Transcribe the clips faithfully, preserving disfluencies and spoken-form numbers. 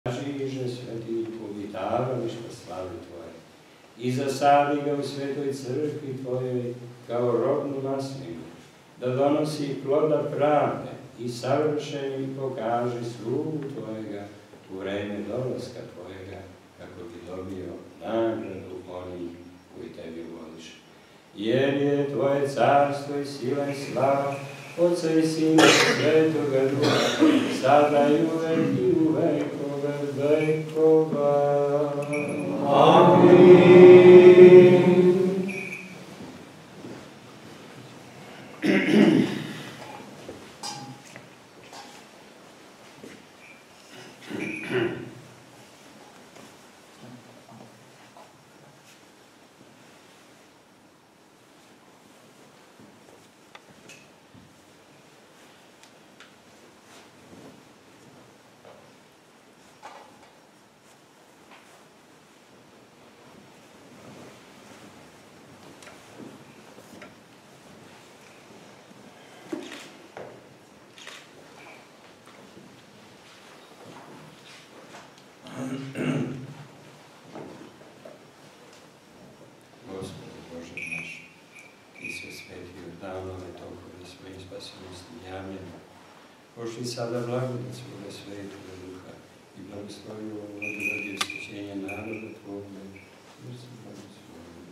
Žiže sveti povitavališta slavi Tvoje i zasadi ga u svetoj crkvi Tvojoj kao rodnu maslinu, da donosi ploda pravde i savršeni pokaži slugu Tvojega u vreme dolaska Tvojega, kako bi dobio nagradu onih koji Tebi voliš. Jer je Tvoje carstvo i sila i slava, Otca i Sina i Svetoga Duha, sada i uvek i u vekove vekova. Amin. Gospode Bože naš, Ti sve svetio davnove tokove svojim spasinostim javljenjem, pošli sada blagodat svoga Svetoga Duha i blagoslovi ovu vodu radi osvećenja naroda Tvoga, jer se blagoslovi.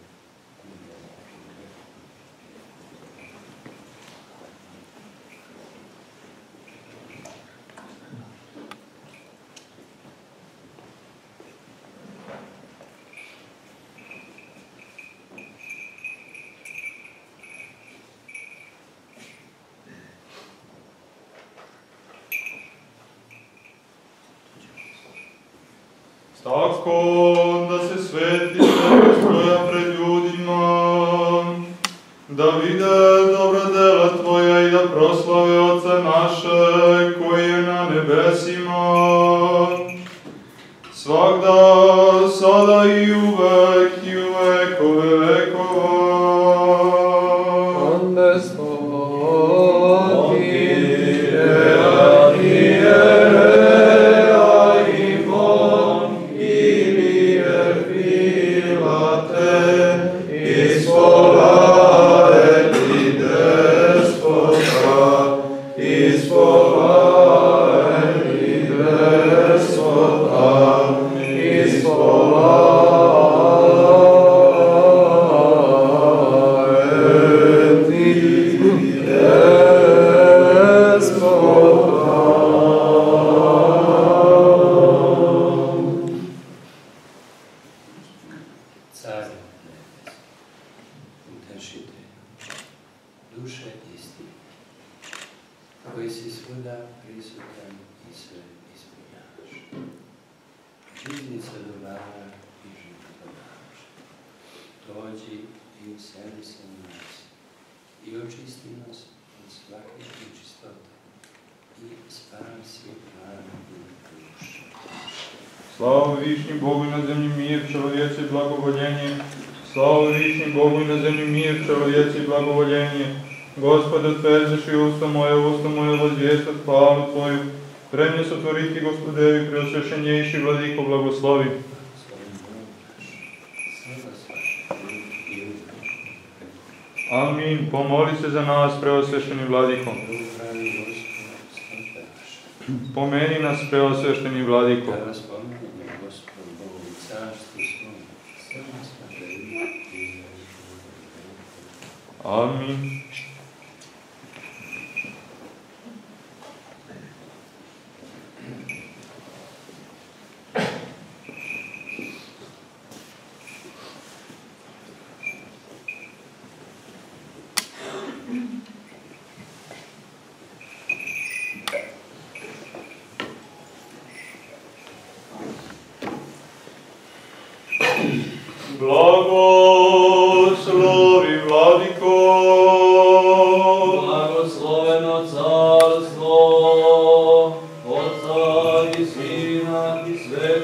Tako da se sveti svetost Tvoja pred ljudima, da vide dobra dela Tvoja i da proslave Otca naše koji je na nebesima, svagda, sada i uvek i u vekove vekova. Onde stoji duše istine, koji si svuda prisutan i sve ispunjavaš. Riznica dobara i života daš. Dođi i useli se u nas i očisti nas od svake nečistote i spasi naravnu dušu. Slava višnji Bogu i na zemlji mir, čovjece i blagovoljenje. Slava višnji Bogu i na zemlji mir, čovjece i blagovoljenje. Gospode, otverzeš i usta moje, usta moje voзвjestat hvalu Tvoju. Vremje se otvoriti, Gospodevi, preosvešenjejši vladiko, blagoslovi. Amin. Pomoli se za nas, preosvešeni vladiko. Pomeni nas, preosvešteni vladiko. Amin. Blagoslovi vladiko, blagosloveno carstvo Otca i Sina i Svetog